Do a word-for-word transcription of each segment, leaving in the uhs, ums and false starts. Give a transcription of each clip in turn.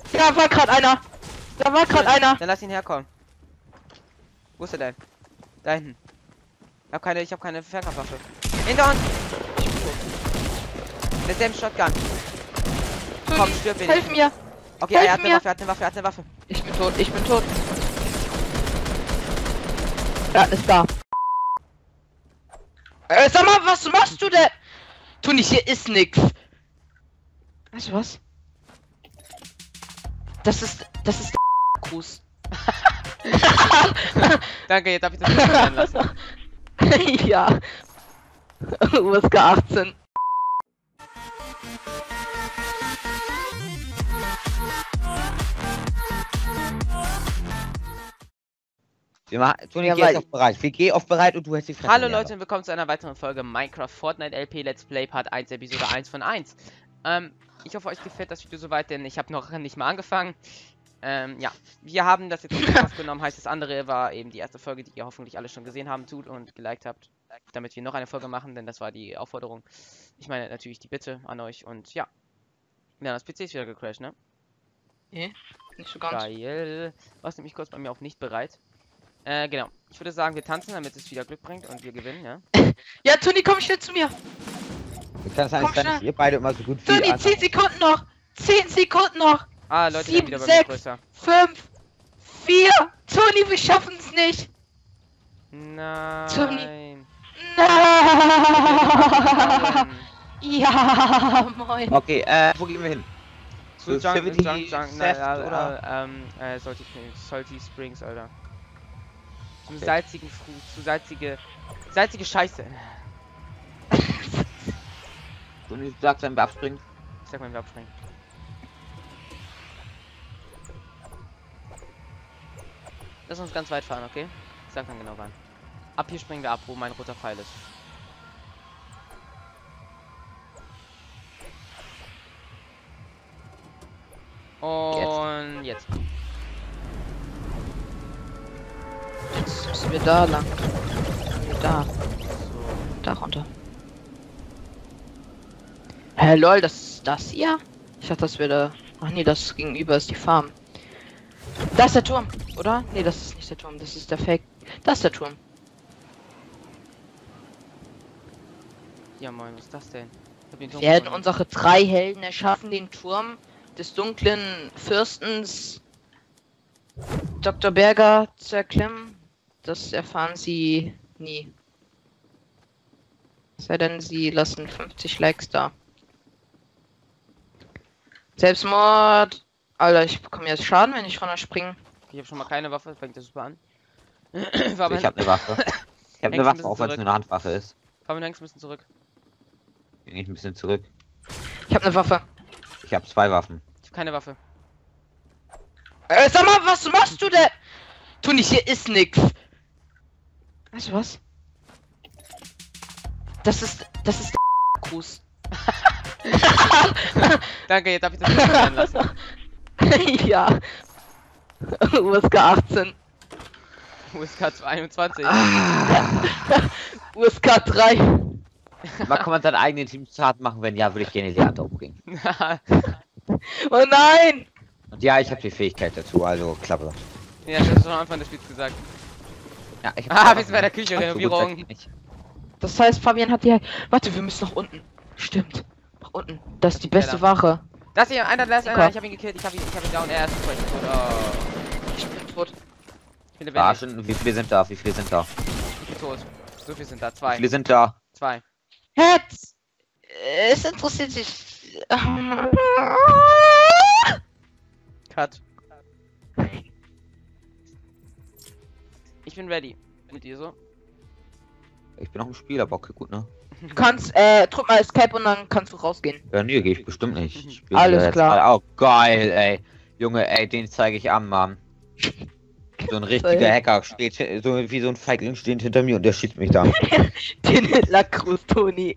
Ja, war gerade einer. Da war gerade einer. Dann lass ihn herkommen. Wo ist er denn? Da hinten. Ich hab keine, ich hab keine Fernkampfwaffe. Hinter uns! Mit dem Shotgun. Komm, stirb ihn. Hilf mir. Okay, Hilf er hat eine mir. Waffe, er hat eine Waffe, er hat eine Waffe. Ich bin tot, ich bin tot. Ja, ist da. Äh, sag mal, was machst du denn? Tu nicht, hier ist nix. Weißt du was? Das ist, das ist der Gruß. Danke, jetzt darf ich das nicht sein lassen. Ja. U S K achtzehn. Wir machen, Toni, Ja, geh weil- jetzt auf bereit. Wir gehen auf bereit und du hältst die Fresse. Hallo Lehrer. Leute und willkommen zu einer weiteren Folge Minecraft Fortnite L P Let's Play Part eins, Episode eins von eins. Ähm, ich hoffe euch gefällt das Video soweit, denn ich habe noch nicht mal angefangen. Ähm, ja, wir haben das jetzt nicht aufgenommen, heißt das andere war eben die erste Folge, die ihr hoffentlich alle schon gesehen haben, tut und geliked habt, damit wir noch eine Folge machen, denn das war die Aufforderung. Ich meine natürlich die Bitte an euch und ja. Ja, das P C ist wieder gecrashed, ne? Nee, nicht so ganz. Geil. Was nämlich kurz bei mir auf nicht bereit. Äh, genau. Ich würde sagen, wir tanzen, damit es wieder Glück bringt und wir gewinnen, ja? Ja, Toni, komm schnell zu mir. Wie kann es Komm eigentlich sein, dass schnell. ihr beide immer so gut wie Toni, zehn Sekunden noch. zehn Sekunden noch. Ah, Leute, Sieben, werden wieder bei mir sechs. größer. fünf, vier. Toni, wir schaffen es nicht. Nein. Nein. Ja, moin. Okay, äh, wo gehen wir hin? Zu Zu Junk, Civity Junk, Junk, Theft, na, oder? äh, ähm, äh, Salty Springs, Salty Springs, Alter. Zum Okay. salzigen Fruit, zu salzige, salzige Scheiße. Toni sagt, wenn wir abspringen. Ich sag mal, wir abspringen. Lass uns ganz weit fahren, okay? Ich sag dann genau wann. Ab hier springen wir ab, wo mein roter Pfeil ist. Und jetzt. Jetzt müssen wir da lang. Da, So. da runter. Hä, lol, das ist das hier? Ich dachte, das wäre da. Ach nee, das gegenüber ist die Farm. Das ist der Turm, oder? Nee, das ist nicht der Turm, das ist der Fake. Das ist der Turm. Ja moin, was ist das denn? Ich hab den Turm Werden gefunden. unsere drei Helden erschaffen den Turm des dunklen Fürstens Doktor Berger zu erklimmen? Das erfahren sie nie. Sei denn, sie lassen fünfzig Likes da. Selbstmord! Alter, ich bekomme jetzt Schaden, wenn ich runterspringe. Ich habe schon mal keine Waffe, fängt das super an. Ich habe eine Waffe. Ich habe eine Hängst ein Waffe, bisschen auch wenn es zurück. nur eine Handwaffe ist. Fabian, hängst ein bisschen zurück. Bin ich ein bisschen zurück. Ich habe eine Waffe. Ich habe zwei Waffen. Ich habe keine Waffe. Äh, sag mal, was machst du denn? Tu nicht, hier ist nix. Weißt du was? Das ist, das ist der Gruß. Danke, jetzt darf ich das nicht sein lassen. Ja. U S K achtzehn. U S K zweiundzwanzig. U S K drei. Man kann man seinen eigenen Teamstart machen, wenn ja, würde ich gerne Leander umbringen. Oh nein! Und ja, ich habe die Fähigkeit dazu, also klappe. Ja, das ist schon am Anfang des Spiels gesagt. Ja, ich Ah, hab wir sind bei der Küche, Ach, so gut Renovierung. seid ihr nicht. Das heißt, Fabian hat die. Warte, wir müssen nach unten. Stimmt. Nach unten. Das ist die beste Ware. Das hier, einer, das ist einer, Okay. ich hab ihn gekillt, ich hab ihn, ich hab ihn down, er ist tot, ich bin tot. Oh. Ich bin tot. Ich bin lebendig, Verarschen, wie viele sind da? Wie viele sind da? ich bin tot. So viel sind da, Wie zwei. viele sind da? Zwei. Herz! Es interessiert sich. Cut. Ich bin ready. Mit dir so? Ich bin noch im Spiel, aber okay, gut, ne? Du kannst, äh, drück mal Escape und dann kannst du rausgehen. Ja, nee, gehe ich bestimmt nicht. Ich bin Alles ja jetzt klar. mal- Oh, geil, ey. Junge, ey, den zeige ich an, Mann. So ein richtiger Hacker steht, so wie so ein Feigling steht hinter mir und der schießt mich da. Den Hitlergruß, Toni.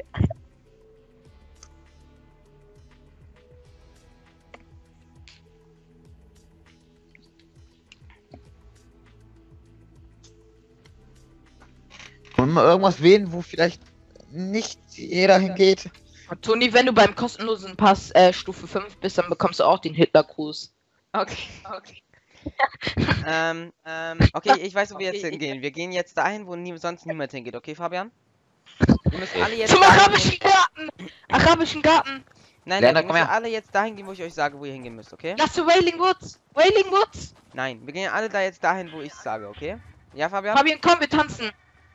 Und mal irgendwas wählen, wo vielleicht nicht jeder hingeht. Und Toni, wenn du beim kostenlosen Pass äh, Stufe fünf bist, dann bekommst du auch den Hitlergruß. Okay, okay. ähm, ähm, okay, ich weiß, wo wir jetzt hingehen. Wir gehen jetzt dahin, wo nie, sonst niemand hingeht, okay, Fabian? Wir müssen alle jetzt Zum dahin arabischen gehen. Garten! Arabischen Garten! Nein, Lerner, nein, wir komm müssen her. alle jetzt dahin gehen, wo ich euch sage, wo ihr hingehen müsst, okay? Lass zu Wailing Woods! Wailing Woods! Nein, wir gehen alle da jetzt dahin, wo ich sage, okay? Ja, Fabian? Fabian, komm, wir tanzen!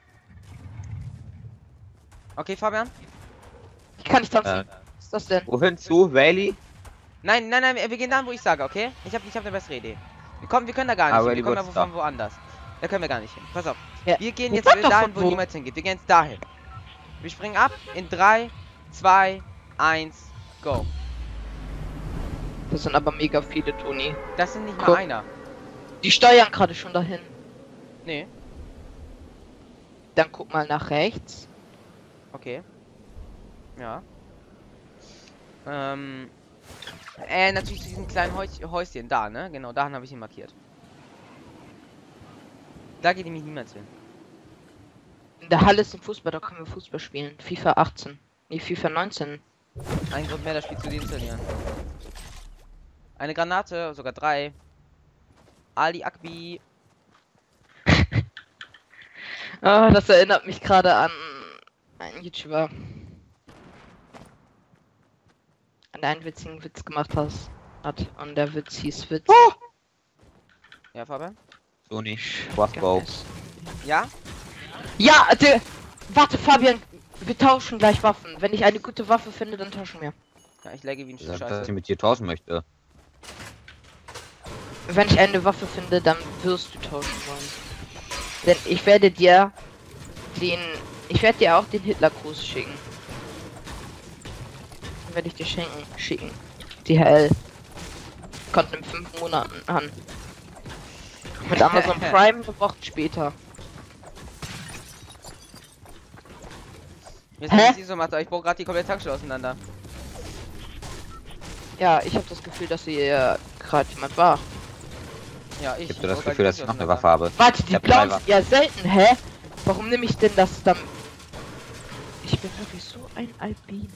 Okay, Fabian? Ich kann nicht tanzen. Äh, Was ist das denn? wohin zu? Valley? Nein, nein, nein, wir gehen dahin, wo ich sage, okay? Ich habe ich hab eine bessere Idee. Wir kommen, wir können da gar nicht Ah, hin. Wir Valley kommen Woods aber von da. woanders. Da können wir gar nicht hin. Pass auf. Ja. Wir gehen Jetzt jetzt sag doch dahin, von wo wo. niemand hingeht. Wir gehen jetzt dahin. Wir springen ab in drei, zwei, eins, go. Das sind aber mega viele, Toni. Das sind nicht mal Guck. einer. Die steuern gerade schon dahin. Nee, Dann guck mal nach rechts. okay. Ja. Ähm. Äh, natürlich zu diesem kleinen Häus Häuschen da, ne? Genau, dahin habe ich ihn markiert. Da geht nämlich niemand hin. In der Halle ist ein Fußball, da können wir Fußball spielen. FIFA achtzehn. Nee, FIFA neunzehn. Ein Grund mehr, das Spiel zu deinstallieren. Eine Granate, sogar drei. Ali Akbi. Ah, das erinnert mich gerade an einen YouTuber. An der einen witzigen Witz gemacht hast. Hat. Und der Witz hieß Witz. Ja, Fabian? Sony. Crossbow. Ja? Ja, der, warte, Fabian, wir tauschen gleich Waffen. Wenn ich eine gute Waffe finde, dann tauschen wir. Ja, ich lagge wie ein Ich sag, dass Scheiße. ich mit dir tauschen möchte. Wenn ich eine Waffe finde, dann wirst du tauschen wollen. Denn ich werde dir den, ich werde dir auch den Hitlergruß schicken. Den werde ich dir schenken, schicken. D H L. Kommt in fünf Monaten an. Mit Amazon Prime eine Woche später. Jetzt Hä? ist so macht, aber ich baue gerade die komplette Tankstelle auseinander. Ja, ich habe das Gefühl, dass hier gerade jemand war. Ja, ich. Ich hab so das baue grad Gefühl, die dass ich noch eine auseinander. Waffe habe. Warte, die Ich hab blauen drei sind ja selten, hä? Warum nehme ich denn das dann? Ich bin wirklich so ein Albin.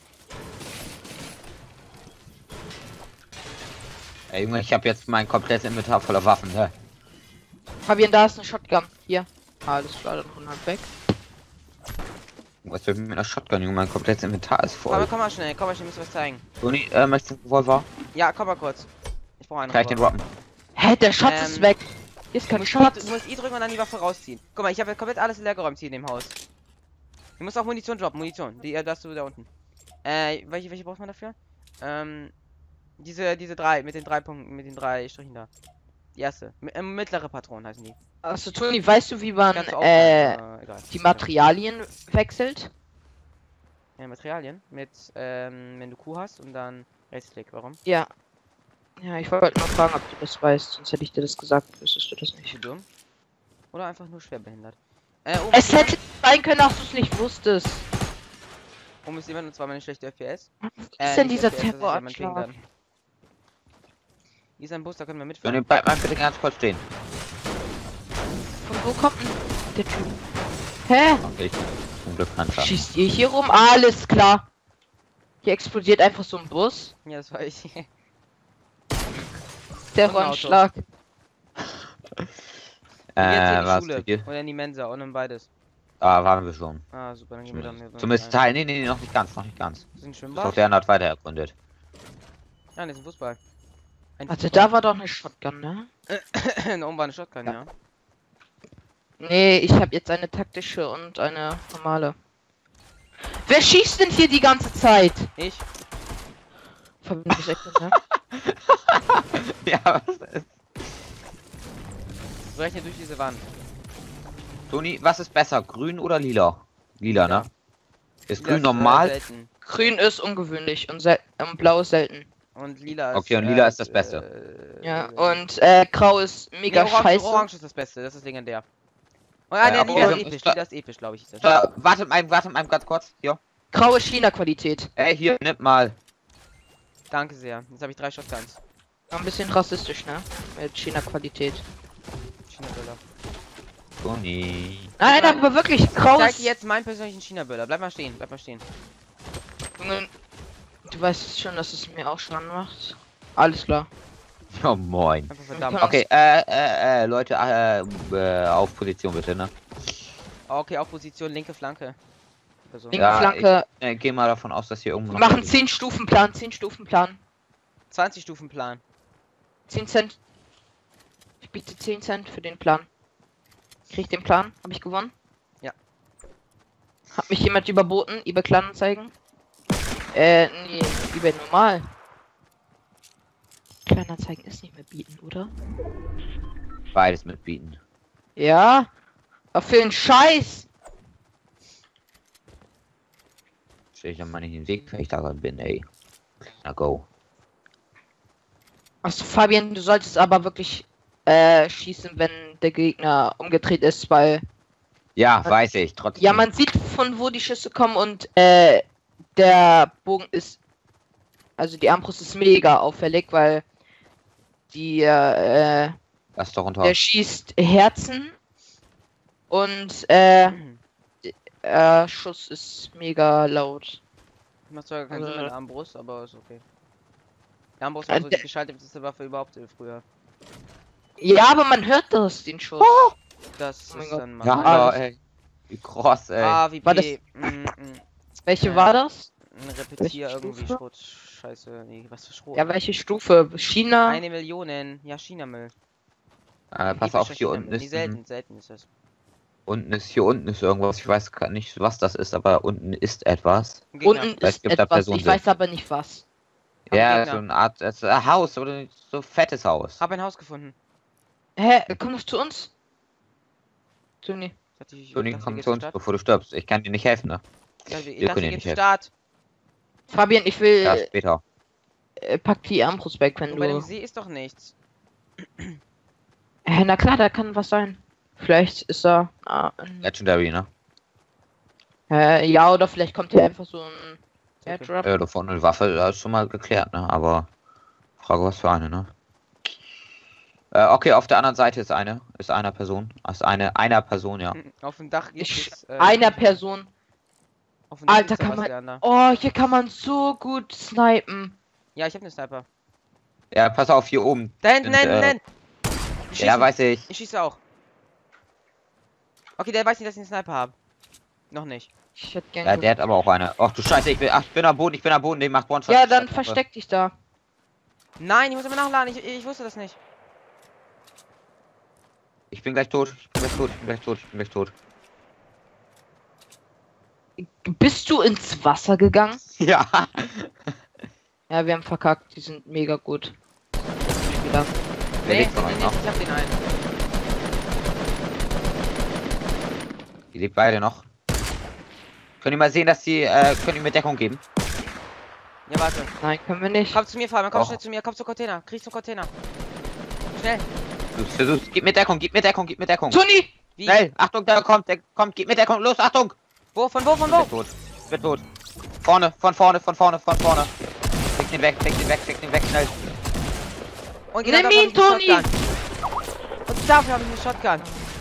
Ey Junge, ich habe jetzt mein komplettes Inventar voller Waffen, ne? Fabian, da ist eine Shotgun. Hier. Alles klar, dann hundert weg. Was will ich mit einer Shotgun, Junge? Mein komplettes Inventar ist Komm, voll. komm mal schnell, komm mal schnell, ich muss was zeigen. Sony, äh, möchtest du einen Revolver? Ja, komm mal kurz. Ich brauche einen. Kann ich den Revolver. droppen? Hä, der Schatz Ähm, ist weg. Hier ist Du kein musst, Schatz. du musst I drücken und dann die Waffe rausziehen. Guck mal, ich habe komplett alles leer geräumt hier in dem Haus. Du musst auch Munition droppen, Munition. Die äh, hast du da unten. Äh, welche, welche braucht man dafür? Ähm, diese, diese drei, mit den drei Punkten, mit den drei Strichen da. Die erste. M äh, mittlere Patronen heißen die. Achso, Toni, weißt du, wie man Kannst du äh, aufschreiben, äh, egal. die Materialien wechselt? Ja, Materialien. Mit, ähm, wenn du Q hast und dann Rechtsklick. Warum? Ja. Ja, ich wollte nur fragen, ob du das weißt, sonst hätte ich dir das gesagt, wüsstest du das Bist nicht. du dumm? Oder einfach nur schwerbehindert? Äh, oben Es ist jemand, hätte sein können, dass du es nicht wusstest. oben ist jemand und zwar meine schlechte F P S. Was ist denn nicht dieser F P S, das ist ja mein Terroranschlag? Ping dann. Hier ist ein Bus, da können wir Sony, mitfahren. bleib mal bitte ganz kurz stehen. Von wo kommt denn der Typ? Hä? Und ich zum Glück Panzer. Schießt ihr hier rum? Alles klar. Hier explodiert einfach so ein Bus. Ja, das war ich. Terroranschlag. Äh, Jetzt in die was Schule. hier? Oder in die Mensa, und in beides. Da waren wir schon. Ah, super, dann gehen wir dann hier so Zumindest rein. Teil. Nee, nee, nee, noch nicht ganz, noch nicht ganz. Das ist ein Das Schwimmbad? hat der hat weiter erkundet. Ja, das ist ein Fußball. Ein Warte, da war doch eine Shotgun, ne? eine oben war eine Shotgun, ja. Nee, ich habe jetzt eine taktische und eine normale. Wer schießt denn hier die ganze Zeit? Ich? Verbindung ist echt, ne? Ja, was ist? Berechne durch diese Wand. Toni, was ist besser? Grün oder lila? Lila, ne? Ist Lila grün ist, äh, normal? selten. Grün ist ungewöhnlich und, sel und blau ist selten. Und lila ist. Okay, und lila ist das Beste. Äh, Ja, äh, und äh, grau ist nee, mega orange, scheiße. Orange ist das Beste, das ist legendär. Oh ja, Äh, nee, aber lila ist orange episch, ist da- lila ist episch, glaube ich. Ist das. Äh, wartet mal, wartet mal ganz kurz. Hier. Grau ist China-Qualität. Ey, hier, nimm mal. Danke sehr. Jetzt habe ich drei Shotguns. Ein bisschen rassistisch, ne? Mit China-Qualität. China-Böller. Toni. Nein, aber wirklich, grau Ich zeig ist... dir jetzt meinen persönlichen China-Böller. Bleib mal stehen, bleib mal stehen. Junge, du weißt schon, dass es mir auch schon macht. Alles klar. Oh moin. Einfach verdammt. Okay, äh, äh, äh, Leute, äh, äh, auf Position bitte, ne? Okay, auf Position, linke Flanke. Also. Linke Ja, Flanke. Ich äh, gehe mal davon aus, dass hier irgendwo Wir noch... machen zehn Stufen Plan, zehn Stufen Plan. zwanzig Stufen Plan. zehn Cent. Ich biete zehn Cent für den Plan. Krieg ich den Plan? Habe ich gewonnen? Ja. Hat mich jemand überboten? eBay Kleinanzeigen? Äh, nee, eBay normal. Kleinanzeigen ist nicht mehr bieten, oder? Beides mitbieten. Ja. Aber für den Scheiß! Stehe ich ja mal nicht in den Weg, wenn ich da gerade bin, ey. Na go. Achso, Fabian, du solltest aber wirklich äh, schießen, wenn der Gegner umgedreht ist, weil... Ja, weiß ich, trotzdem. Ja, man sieht, von wo die Schüsse kommen und äh, der Bogen ist... Also die Armbrust ist mega auffällig, weil die... Äh, Lass doch runter. der schießt Herzen und äh, äh, Schuss ist mega laut. Macht zwar keinen Also- Sinn mit der Armbrust, aber ist okay. Die Armbrust Äh, war so die der- geschaltetste Waffe überhaupt äh, früher. Ja, aber man hört das, den Schuss. Das Oh mein ist Gott. dann mal. Ja, Ah, aber, das- ey. Wie kross, ey. Ah, wie War P. Mm, mm. Welche äh, war das? Ein Repetier Welche irgendwie Stufe? Schrot. Scheiße, nee, was für Schrot. Ja, welche Stufe? China? Eine Million. Ja, China-Müll. äh, pass Typischer auf, hier unten China-Müll. Nee, ist... selten, Ein, selten ist das. unten ist, hier unten ist irgendwas. Ich weiß gar nicht, was das ist, aber unten ist etwas. Ein Gegner. Unten Vielleicht ist gibt da etwas, Personen ich weiß drin. aber nicht was. Hab Ja, Gegner. so eine Art, das ist ein Haus, oder so ein fettes Haus. Hab ein Haus gefunden. Hä, komm doch zu uns. Toni. Ich dachte, ich, Toni, ich dachte, komm wir zu gehen uns, zur Stadt. bevor du stirbst. Ich kann dir nicht helfen, ne? Ja, ich wir dachte, können wir dir gehen zur nicht Stadt. Fabian, ich will Ja, später. äh, pack die Armbrust weg, wenn Und bei dem du... See ist doch nichts. Hä, na klar, da kann was sein. Vielleicht ist da... Ah, ein- Legendary, ne? äh, ja, oder vielleicht kommt hier einfach so ein Okay. Airdrop. Ja, davon eine Waffe, das ist schon mal geklärt, ne? Aber Frage, was für eine, ne? Äh, okay, auf der anderen Seite ist eine, ist einer Person. Ist eine, einer Person, ja. Auf dem Dach gibt Ich, es. äh, einer Person. Auf dem Dach Alter, gibt's da kann was, man- Leander. Oh, hier kann man so gut snipen. Ja, ich hab einen Sniper. Ja, pass auf, hier oben. Da hinten, da sind, hinten, da äh, hinten. Ich Ja, schieße. weiß ich. Ich schieße auch. Okay, der weiß nicht, dass ich einen Sniper habe. Noch nicht. Ich hätte gern Ja, der hat aber auch eine. Ach du Scheiße, ich bin, ach, ich bin am Boden, ich bin am Boden, den macht One-Shot. Ja, dann versteck dich da. Nein, ich muss immer nachladen. Ich, ich wusste das nicht. Ich bin gleich tot, ich bin gleich tot, ich bin gleich tot, ich bin gleich tot. Bist du ins Wasser gegangen? Ja. Ja, wir haben verkackt. Die sind mega gut. Spieler. Wer Nee, lebt von nee, euch nee, noch? ich hab den einen. Die lebt beide noch. Könnt ihr mal sehen, dass die, äh, könnt ihr mir Deckung geben? Ja, warte. Nein, können wir nicht. Komm zu mir, Fabian. Komm Och. schnell zu mir. Komm zum Container. Krieg zum Container. Schnell. Du versuchst, gib mir Deckung, gib mir Deckung, gib mir Deckung. Toni! Wie? Schnell, Achtung, der kommt, der kommt, gib mir Deckung, los, Achtung! Wo? Von wo? Von Ich bin wo? tot, ich bin tot. Vorne, von vorne, von vorne, von vorne. Fick den weg, fick den weg, fick den weg, schnell. Und Nimm dafür ihn, hab ich eine Toni! Shotgun. Und dafür habe ich eine Shotgun.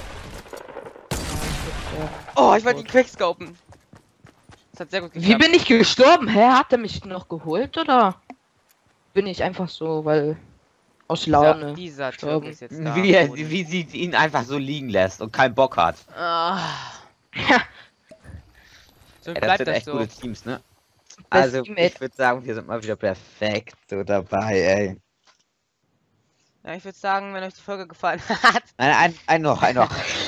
Oh, ich wollte ihn quickscopen. Das hat sehr gut geklappt. Wie bin ich gestorben? Hä? Hat er mich noch geholt oder bin ich einfach so, weil aus Laune? Dieser Türk gestorben. ist jetzt da. Wie, er, am Boden. wie sie ihn einfach so liegen lässt und keinen Bock hat. Ah. So Ey, das bleibt sind das echt so. gute Teams, ne? Also, Teammate. ich würde sagen, wir sind mal wieder perfekt so dabei, ey. Ja, ich würde sagen, wenn euch die Folge gefallen hat. Nein, ein, ein noch, ein noch.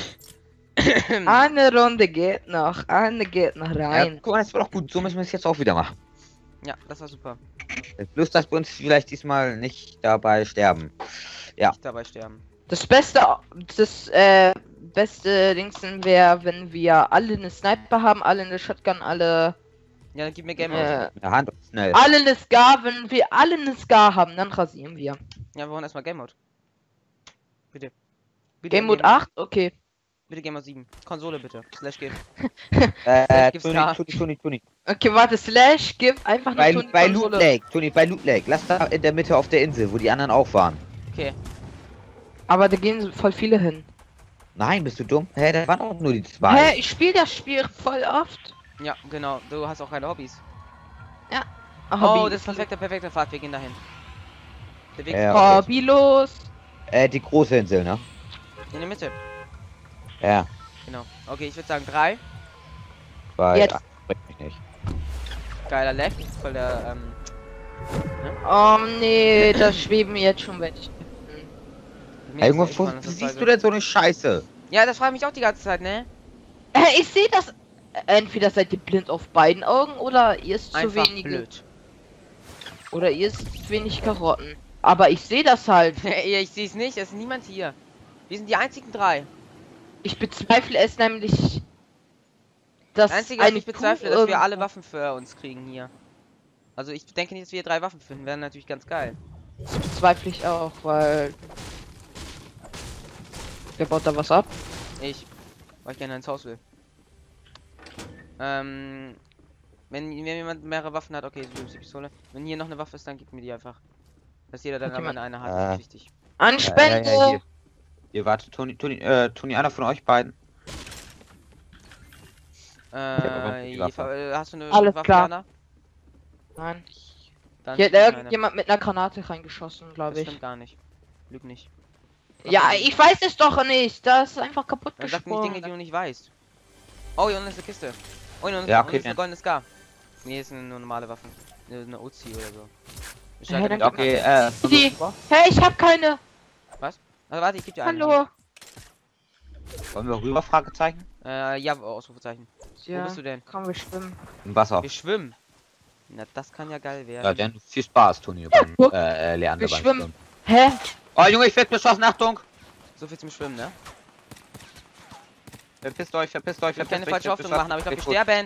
Eine Runde geht noch, eine geht noch Ja, rein. guck mal, das war doch gut, so müssen wir es jetzt auch wieder machen. Ja, das war super. Bloß, dass wir uns vielleicht diesmal nicht dabei sterben. Ja. Nicht dabei sterben. Das Beste, das äh, beste Dingsen wäre, wenn wir alle eine Sniper haben, alle eine Shotgun, alle Ja, dann gib mir Game Mode. äh, Mit der Hand und schnell. alle eine Scar, wenn wir alle eine Scar haben, dann rasieren wir. Ja, wir wollen erstmal Game Mode. Bitte. Bitte Game Mode acht? Okay. Bitte Game Mode sieben. Konsole bitte. Slash Game. Äh, gibt's Toni, da. Toni, Toni, Toni. Okay, warte, Slash, gib einfach Bei, eine Toni bei Loot Konsole. Lake, Toni, bei Loot Lake. Lass da in der Mitte auf der Insel, wo die anderen auch waren. Okay. Aber da gehen voll viele hin. Nein, bist du dumm? Hä, da waren auch nur die zwei. Hä, ich spiele das Spiel voll oft. Ja, genau. Du hast auch keine Hobbys. Ah, Oh, Hobby. das ist perfekter, perfekter Pfad. Wir gehen dahin. Bewegt Ja, sich okay. Hobby los. Äh, die große Insel, ne? in der Mitte. Ja. Genau. Okay, ich würde sagen drei. Weil. Jetzt. Ach, bringt mich nicht. Geiler Left. Voll der, ähm. Oh nee, da schweben jetzt schon welche. mir ist Irgendwo echt mal, dass das siehst zwei du denn so eine Scheiße? Ja, das frage ich mich auch die ganze Zeit, ne? Äh, ich sehe das. Entweder seid ihr blind auf beiden Augen oder ihr ist zu Einfach wenig. blöd. Oder ihr ist wenig Karotten. Aber ich sehe das halt. Ja, ich sehe es nicht, es ist niemand hier. Wir sind die einzigen drei. Ich bezweifle es nämlich. Dass Das Einzige, was eine ich bezweifle, Kuh dass wir alle irgendwo- Waffen für uns kriegen hier. Also ich denke nicht, dass wir hier drei Waffen finden. Wäre natürlich ganz geil. Das bezweifle ich auch, weil. Wer baut da was ab? Ich. Weil ich gerne ins Haus will. Ähm. Wenn, wenn jemand mehrere Waffen hat, okay, so die Pistole. Wenn hier noch eine Waffe ist, dann gib mir die einfach. Dass jeder dann Hat aber jemand- eine hat, Äh. ist wichtig. An Spende! Ja, ja, ja, hier. Hier, warte, Toni, Toni, äh, Toni, einer von euch beiden. aber Äh, die je- Waffe. ver- äh, hast du eine Alles Waffe, klar. Jana? Nein. Dann Hier hat schick mir eine. irgendjemand mit einer Granate reingeschossen, Das glaube ich. stimmt gar nicht. Lüg nicht. Ja, ich weiß es doch nicht. Das ist einfach kaputt Dann sag mir nicht Dinge, die gesprungen. du nicht weißt. Oh, hier unten ist eine Kiste. Oh, hier unten Ja, unten okay, ist eine ja. goldene Scar. Nee, ist eine nur normale Waffe. Eine, eine Uzi oder so. Ich Ja, schlag dann damit Okay, ab. äh. Die. Hey, ich hab keine. Also warte, ich geb dir eine. Hallo. Wollen wir rüber? Fragezeichen? Äh, ja, Ausrufezeichen. Wo Ja, bist du denn? komm, wir schwimmen. Im Wasser. Wir schwimmen. Na, das kann ja geil werden. Ja, dann viel Spaß, Toni. Beim, guck. äh, äh, Leander Wir beim schwimmen. Hä? Oh, Junge, ich werd beschossen, Achtung! So viel zum Schwimmen, ne? Verpisst euch, verpisst euch, Ich will verpisst keine euch. falsche Hoffnung machen, aber ich glaube, wir Gut. sterben.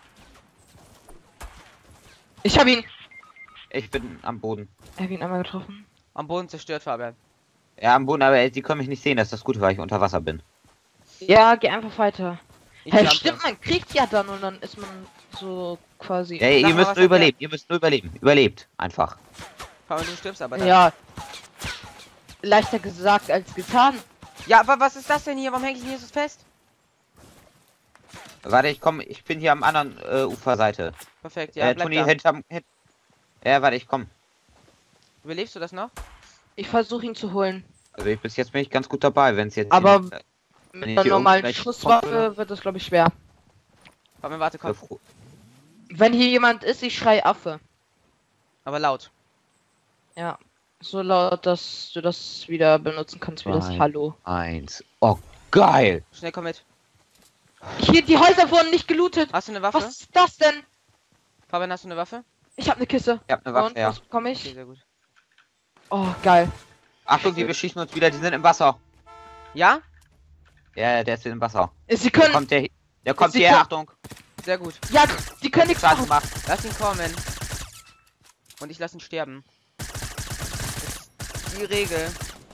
Ich hab ihn. Ich bin am Boden. Ich hab ihn einmal getroffen. Am Boden zerstört, Fabian. Ja, am Boden, aber äh, die können mich nicht sehen, das ist das Gute, weil ich unter Wasser bin. Ja, geh einfach weiter. Ich Hä, jumpe. stimmt, man kriegt ja dann und dann ist man so quasi. Ja, ihr mal, müsst was nur hat überleben, ihr müsst nur überleben. Überlebt, einfach. Fabian, du stirbst aber dann. Ja. Leichter gesagt als getan. Ja, aber was ist das denn hier? Warum hänge ich hier so fest? Warte, ich komme, ich bin hier am anderen äh, Uferseite. Perfekt, ja, äh, bleib Toni, da. hinterm... Hint ja, warte, ich komm. Überlebst du das noch? Ich versuche ihn zu holen. Also ich, bis jetzt bin ich ganz gut dabei, wenn es jetzt... Aber- hier- äh, Mit ich einer hier normalen irgendwelche Schusswaffe Kopfhörer- wird das, glaube ich, schwer. Fabian, warte, komm. Bevor- Wenn hier jemand ist, ich schrei Affe. Aber laut. Ja. So laut, dass du das wieder benutzen kannst wie das Nein. Hallo. Eins. Oh, geil! Schnell, komm mit. Hier, die Häuser wurden nicht gelootet. Hast du eine Waffe? Was ist das denn? Fabian, hast du eine Waffe? Ich habe eine Kiste. Ich hab eine Waffe, Und ja. was bekomme Okay, ich? sehr gut. Oh, geil. Achtung, die beschießen uns wieder, die sind im Wasser. Ja? Ja, der ist im Wasser. Sie Der können. kommt der, der kommt Sie hierher, können- Achtung. Sehr gut. Ja, die können nichts Schaden machen. gemacht. Lass ihn kommen. Und ich lass ihn sterben. Das ist die Regel.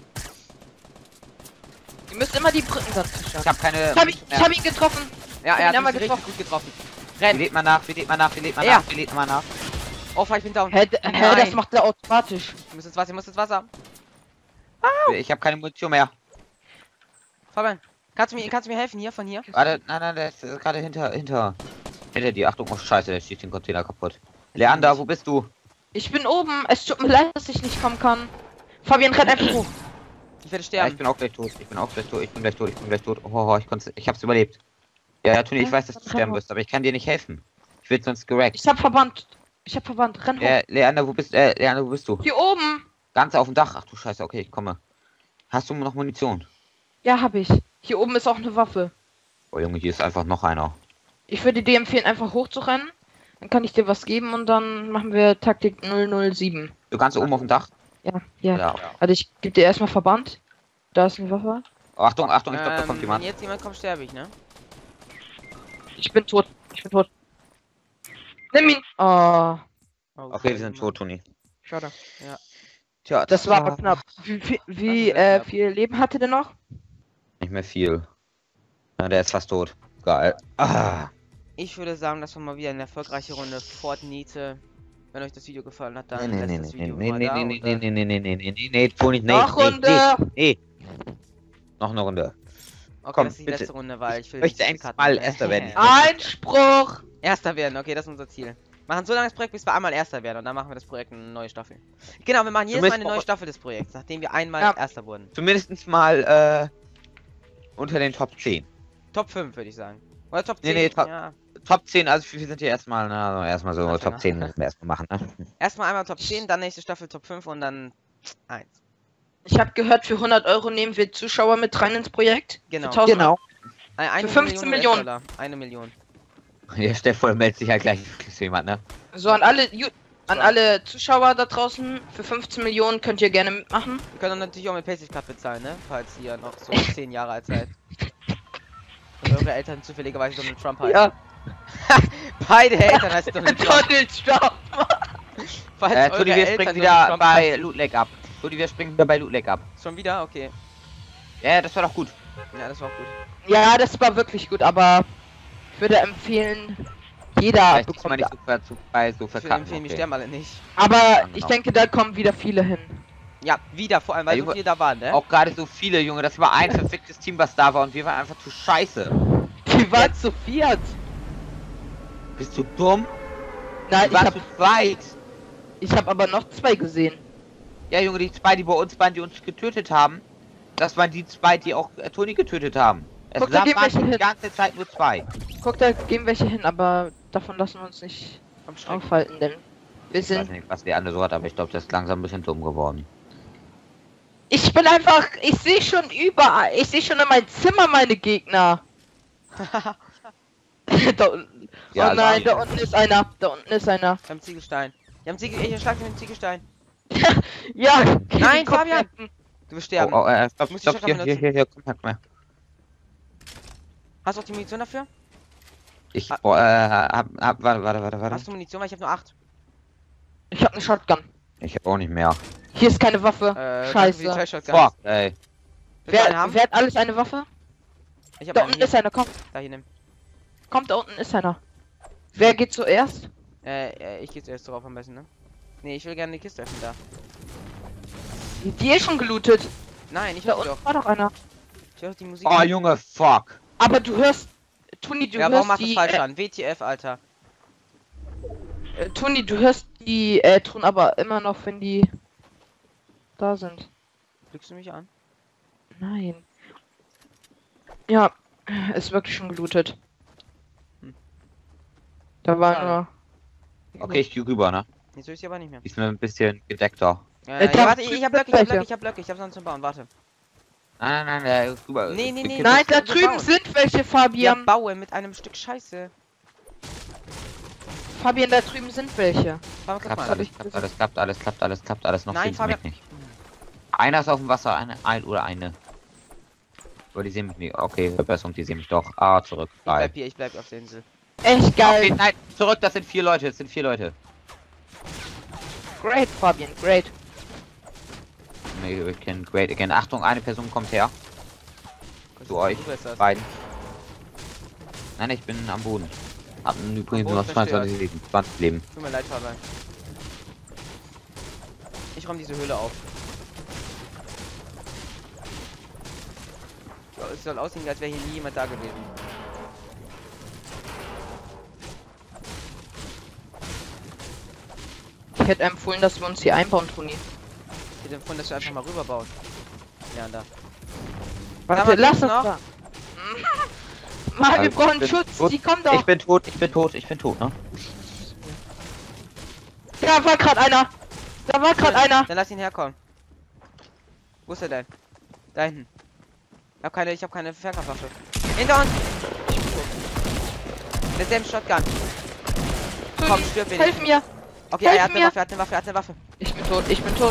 Ihr müsst immer die Brücken dazwischen. Ich hab keine... Ich hab, ihn- ich hab ihn getroffen. Ja, hab er ihn hat einmal mich richtig getroffen. gut getroffen. Wie Renn. lädt man nach, wie lädt man nach, wie lädt man Ja. nach, wie lädt man nach? Oh, fuck, ich bin down. Hä, d- hä, Nein. das macht er automatisch. Ich muss ins Wasser, ich muss ins Wasser. Ich habe keine Munition mehr. Fabian, kannst du mir, kannst du mir helfen hier, von hier? Warte, nein, nein, der ist äh, gerade hinter, hinter, hinter dir. Achtung, oh Scheiße, der schießt den Container kaputt. Leander, wo bist du? Ich bin oben. Es tut mir leid, dass ich nicht kommen kann. Fabian rennt einfach hoch. Ich werde Ja, sterben. ich bin auch gleich tot. Ich bin auch gleich tot. Ich bin gleich tot. Ich bin gleich tot. Oh, oh, oh ich konnte, ich hab's überlebt. Ja, ja, Toni, ich weiß, dass du sterben wirst, aber ich kann dir nicht helfen. Ich will sonst gerackt. Ich hab Verband. Ich hab Verband. Renn hoch. Ja, Leander, wo bist, äh, Leander, wo bist du? Hier oben. Ganz auf dem Dach. Ach du Scheiße, okay, ich komme. Hast du noch Munition? Ja, hab ich. Hier oben ist auch eine Waffe. Oh Junge, hier ist einfach noch einer. Ich würde dir empfehlen, einfach hochzurennen. Dann kann ich dir was geben und dann machen wir Taktik null null sieben. Du kannst oben auf dem Dach? Ja, ja. Ja. Also ich gebe dir erstmal Verband. Da ist eine Waffe. Oh, Achtung, Achtung, ich glaube, da Ähm, kommt wenn jemand. jetzt jemand kommt, sterbe ich, ne? Ich bin tot. Ich bin tot. Nimm ihn. Oh, Oh, Okay, wir sind tot, Toni. schade. Tja, Das war aber knapp. Wie, wie, wie Das ist äh, knapp. viel Leben hatte der noch? Nicht mehr viel. Na, der ist fast tot. Geil. Ah. Ich würde sagen, das war mal wieder eine erfolgreiche Runde Fortnite. Wenn euch das Video gefallen hat, Nee, dann nee, lasst nee, das nee, Video nee, mal nee, da nee, und, nee, äh, nee, nee, nee, nee, nee, nee, nee, Toni, nee, Noch nee, Runde. nee, nee. Noch eine Runde. Okay, Komm, das ist die bitte. letzte Runde, weil ich will Ich möchte die endlich Karten- mal Erster werden. Einspruch. Erster werden, okay, das ist unser Ziel. Machen so lange das Projekt, bis wir einmal Erster werden. Und dann machen wir das Projekt eine neue Staffel. Genau, wir machen jedes Mal eine neue Staffel des Projekts, nachdem wir einmal Ja. Erster wurden. Zumindest mal äh, unter den Top zehn. Top fünf, würde ich sagen. Oder Top Nee, zehn. nee, top- ja. Top zehn, also wir sind hier erstmal, na, also erstmal so Anfänger. Top zehn müssen wir erstmal machen, ne? Erstmal einmal Top zehn, dann nächste Staffel Top fünf und dann eins. Ich habe gehört, für hundert Euro nehmen wir Zuschauer mit rein ins Projekt. Genau. Für tausend Genau. Eine, eine Für fünfzehn Millionen. U S-Dollar. Eine Million. Ja, stell vor, meldet sich halt gleich so jemand, ne? So, an alle, Ju an So. alle Zuschauer da draußen, für fünfzehn Millionen könnt ihr gerne mitmachen. Wir können natürlich auch mit Paysafe-Card bezahlen, ne? Falls ihr noch so zehn Jahre alt seid. Und eure Eltern zufälligerweise Donald Trump heißen. Ja, Beide Eltern heißen Donald Trump. Donald Trump. Falls Äh, eure Tudi, wir Eltern springen Donald wieder Trump bei heißen. Loot Lake ab. Tudi, wir springen wieder bei Loot Lake ab. Schon wieder? Okay. Ja, ja, das war doch gut. Ja, das war auch gut. Ja, das war wirklich gut, aber ich würde empfehlen, jeder Vielleicht diesmal bekommt. nicht so, ver zu, bei so Ich will verkacken. empfehlen, wir Okay. sterben alle nicht. Aber genau. ich denke, da kommen wieder viele hin. Ja, wieder, vor allem, weil Ja, so Junge, viele da waren, ne? Auch gerade so viele, Junge. Das war ein verficktes Team, was da war und wir waren einfach zu scheiße. Die waren zu viert. Bist du dumm? Nein, Die ich waren habe zu zweit. ich hab aber noch zwei gesehen. Ja, Junge, die zwei, die bei uns waren, die uns getötet haben. Das waren die zwei, die auch äh, Toni getötet haben. Es Guck, da gehen waren welche die hin. ganze Zeit nur zwei. Guck, da gehen welche hin, aber davon lassen wir uns nicht Am Strick. aufhalten, denn wir Ich weiß sind. nicht, was die andere so hat, aber ich glaube, das ist langsam ein bisschen dumm geworden. Ich bin einfach. Ich sehe schon überall. Ich sehe schon in mein Zimmer meine Gegner. da unten. Ja, oh nein, also- da unten ist einer. Da unten ist einer. Wir haben Ziegelstein. Wir haben Ziegel. Ich schlag mit dem Ziegelstein. Ja. Nein, guck, Fabian! Du wirst sterben. Oh, oh, äh, stopp, Muss die stopp, hier, Shotgun hier, hier, hier, komm her, komm her. Hast du auch die Munition dafür? Ich, Ah. boah, äh, hab, hab, warte, warte, warte, warte. Hast du Munition? Weil ich habe nur acht. Ich habe eine Shotgun. Ich hab auch nicht mehr. Hier ist keine Waffe. Äh, Scheiße. danke für die zwei Shotguns. Fuck, ey. Willst du eine Wer, haben? wer hat alles eine Waffe? Ich hab Da eine unten hier. ist einer. Komm, Da hier nimm. komm, da unten ist einer. Wer geht zuerst? Äh, äh, ich geh zuerst drauf am besten, ne? Nee, ich will gerne die Kiste öffnen da. Die, die ist schon gelootet. Nein, ich Da hör die unten doch. war doch einer. Ich hör doch die Musik. Oh, Junge, fuck. Aber du hörst. Toni, du ja, warum hörst macht das die. falsch äh, an? W T F, Alter. äh, Toni, du hörst die äh, tun aber immer noch, wenn die da sind. Lügst du mich an? Nein. Ja, ist wirklich schon gelootet. Hm. Da war Schade. nur. Okay, ich geh rüber, ne? Jetzt will ich sie aber nicht mehr. Die ist mir ein bisschen gedeckter. Ja, Äh, ja, da- warte, ich, ich hab Blöcke, ich hab Welche? Blöcke, ich hab Blöcke, ich hab sonst zum Bauen, warte. Nein, nein, nein, äh, rüber. Nee, nee, nee, Nein, da wir drüben bauen. sind welche, Wir Fabian. bauen mit einem Stück Scheiße. Fabian, da drüben sind welche. Fabian, guck Klappt mal. alles, klappt alles, klappt alles, klappt alles, klappt alles. Noch Nein, sehen sie Fabian. mich nicht. Einer ist auf dem Wasser, eine, ein oder eine. Aber die sehen mich nicht. Okay, Verbesserung, die sehen mich doch. Ah, zurück. Ich Geil. bleib hier, ich bleib auf der Insel. Echt geil. Okay, nein, zurück, das sind vier Leute, das sind vier Leute. Great, Fabian, great. Nee, we can great again. Achtung, eine Person kommt her. Zu euch. Du bist das. Beiden. Nein, ich bin am Boden. Hatten übrigens Boden nur zerstört. zweiundzwanzig Leben. zwanzig Leben. Tut mir leid, Fabian. Ich räum diese Höhle auf. So, es soll aussehen, als wäre hier nie jemand da gewesen. Ich hätte empfohlen, dass wir uns hier einbauen, Toni. Ich hätte empfohlen, dass wir einfach mal rüberbauen. Ja, da. Warte, mal, lass geht's uns noch? da. Mann, wir Also, brauchen ich bin Schutz. tot. Die kommen doch. Ich bin tot, ich bin tot, ich bin tot, ne? Da war gerade einer. Da war gerade einer. Dann lass ihn herkommen. Wo ist er denn? Da hinten. Ich hab keine, ich hab keine Fernkampfwaffe. Hinter uns! Mit dem Shotgun. Komm, stirb Hilf wenigstens. mir. Okay, er Hilf hat eine mir. Waffe, er hat eine Waffe, er hat eine Waffe. Ich bin tot, ich bin tot.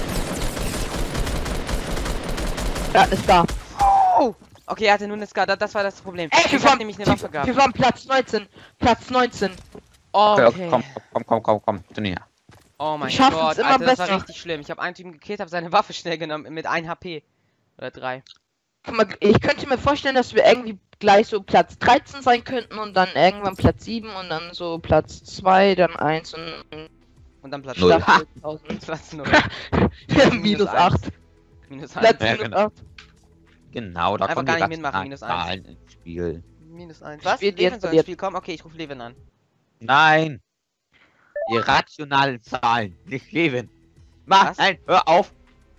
Ja, ist da. Oh! Okay, er hatte nur eine Ska, das war das Problem. Ey, wir ich hab waren, nämlich eine Waffe gehabt. wir waren Platz neunzehn. Platz neunzehn. Okay, Okay. komm, komm, komm, komm, komm, komm, näher. Oh mein Wir schaffen's Gott, immer Alter, das war besser. richtig schlimm. Ich habe einen Typen gekillt, habe seine Waffe schnell genommen mit einem H P. Oder drei. Guck mal, ich könnte mir vorstellen, dass wir irgendwie gleich so Platz dreizehn sein könnten und dann irgendwann Platz sieben und dann so Platz zwei, dann eins und Und dann Platz Null. Staffel tausend. Platz null. Minus acht. Minus Platz eins. Ja, minus genau. acht. Genau, da Einfach kommen gar die nicht mitmachen, minus eins. Rationalen ins Spiel. Minus eins. Was? Spielt Levin jetzt soll ins verliert. Spiel kommen? Okay, ich rufe Levin an. Nein! Die rationalen Zahlen, nicht leben. Mach, Was? nein, hör auf.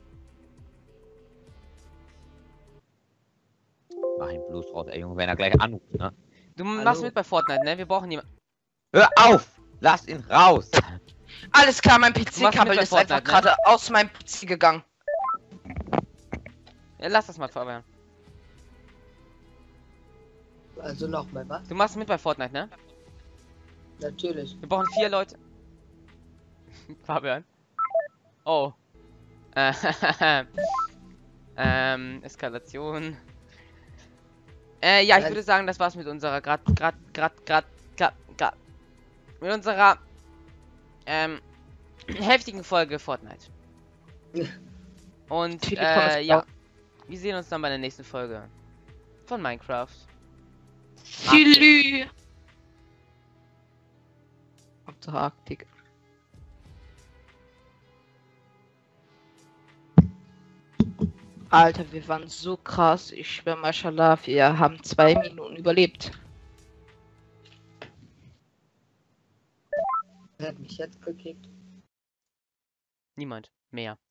Mach ihn bloß raus, ey Junge, wenn er gleich anruft, ne? Du Hallo? machst mit bei Fortnite, ne? Wir brauchen jemanden. Hör auf! Lass ihn raus! Alles klar, mein Du machst P C-Kabel mit bei ist einfach Fortnite, ne? gerade aus meinem P C gegangen. Ja, lass das mal, Fabian. Also nochmal, was? Du machst mit bei Fortnite, ne? Natürlich. Wir brauchen vier Leute. Fabian. Oh. Äh, ähm, Eskalation. Äh, ja, ich Nein. würde sagen, das war's mit unserer grad, grad, grad, grad, grad, grad, mit unserer, ähm, heftigen Folge Fortnite. Und, Viele äh, Pommes ja. blau. Wir sehen uns dann bei der nächsten Folge von Minecraft. Silü. Antarktik. Alter, wir waren so krass. Ich schwör, Mashallah, wir haben zwei Minuten überlebt. Wer hat mich jetzt gekickt? Niemand mehr.